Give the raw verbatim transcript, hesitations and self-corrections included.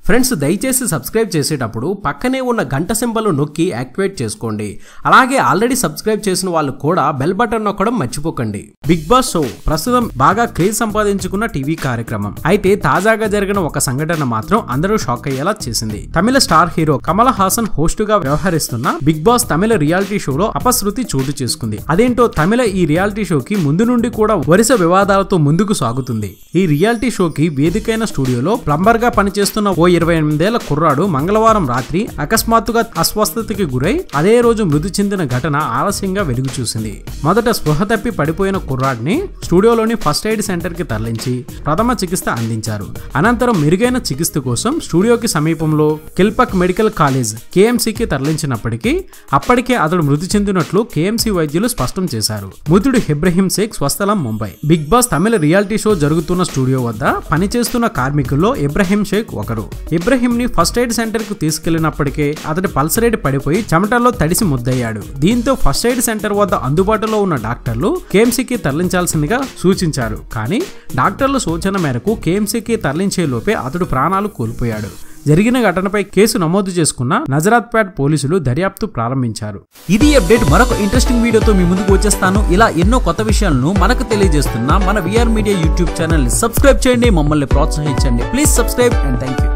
Friends దయచేసి subscribe చేసేటప్పుడు పక్కనే ఉన్న గంట సింబల్ నొక్కి యాక్టివేట్ చేసుకోండి. అలాగే ఆల్రెడీ సబ్స్క్రైబ్ చేసిన వాళ్ళు కూడా బెల్ బటన్ నొక్కడం మర్చిపోకండి. బిగ్ బాస్ షో ప్రస్తుతం బాగా క్రేజ్ సంపాదించుకున్న టీవీ కార్యక్రమం. అయితే తాజాగా జరిగిన ఒక సంఘటన మాత్రం అందరూ షాక్ అయ్యేలా చేసింది. తమిళ star hero Kamal Haasan host గా వ్యవహరిస్తున్న బిగ్ బాస్ తమిళ రియాలిటీ షోలో అపశృతి చోటు చేసుకుంది. అదేంటో తమిళ ఈ రియాలిటీ షోకి ముందు నుండి కూడా వరుస వివాదాలతో ముందుకు సాగుతుంది. ఈ రియాలిటీ షోకి వేదికైన స్టూడియోలో ప్లంబర్ గా పనిచేస్తున్న ఓ ఇరవై ఎనిమిదేళ్ల కుర్రాడు మంగళవారం రాత్రి అకస్మాత్తుగా అస్వస్థతకి గురై అదే రోజు మృతి చెందిన ఘటన ఆలస్యంగా వెలుగు చూసింది. మొదట స్పృహ తప్పి పడిపోయిన కుర్రాడిని స్టూడియోలోని ఫస్ట్ ఎయిడ్ సెంటర్ కి తరలించి ప్రథమ చికిత్స అందించారు. అనంతరం మెరుగైన చికిత్స కోసం స్టూడియోకి సమీపంలో కిల్పక్ మెడికల్ కాలేజ్ కేఎంసీకి తరలించినప్పటికీ అప్పటికే అతడు మృతి చెందినట్లు కేఎంసీ వైద్యులు స్పష్టం చేశారు. మృతుడు ఇబ్రహీం షేక్ స్వస్థలం ముంబై. బిగ్ బాస్ తమిళ రియాలిటీ షో జరుగుతున్న స్టూడియో వద్ద పనిచేస్తున్న కార్మికుల్లో ఇబ్రహీం షేక్ ఒకరు. ఇబ్రహీం ని ఫస్ట్ ఎయిడ్ సెంటర్ కు తీసుకెళ్లినప్పటికే అతడి పల్స్ రేట్ పడిపోయి చెమటల్లో తడిసి ముద్దయ్యాడు. దీంతో ఫస్ట్ ఎయిడ్ సెంటర్ వద్ద అందుబాటులో ఉన్న డాక్టర్లు కేఎంసీకి తరలించాల్సిందిగా సూచించారు. కానీ డాక్టర్ల సూచన మేరకు కేఎంసీకి తరలించే లోపే అతడు ప్రాణాలు కోల్పోయాడు. జరిగిన ఘటనపై కేసు నమోదు చేసుకున్న నజరాత్పేట్ పోలీసులు దర్యాప్తు ప్రారంభించారు. ఇది అప్డేట్. మరొక ఇంట్రెస్టింగ్ వీడియోతో మీ ముందుకు వచ్చేస్తాను. ఇలా ఎన్నో కొత్త విషయాలను మనకు తెలియజేస్తున్న మన విఆర్ మీడియా యూట్యూబ్ ఛానల్ ని సబ్స్క్రైబ్ చేయండి, మమ్మల్ని ప్రోత్సహించండి. Please subscribe and thank you.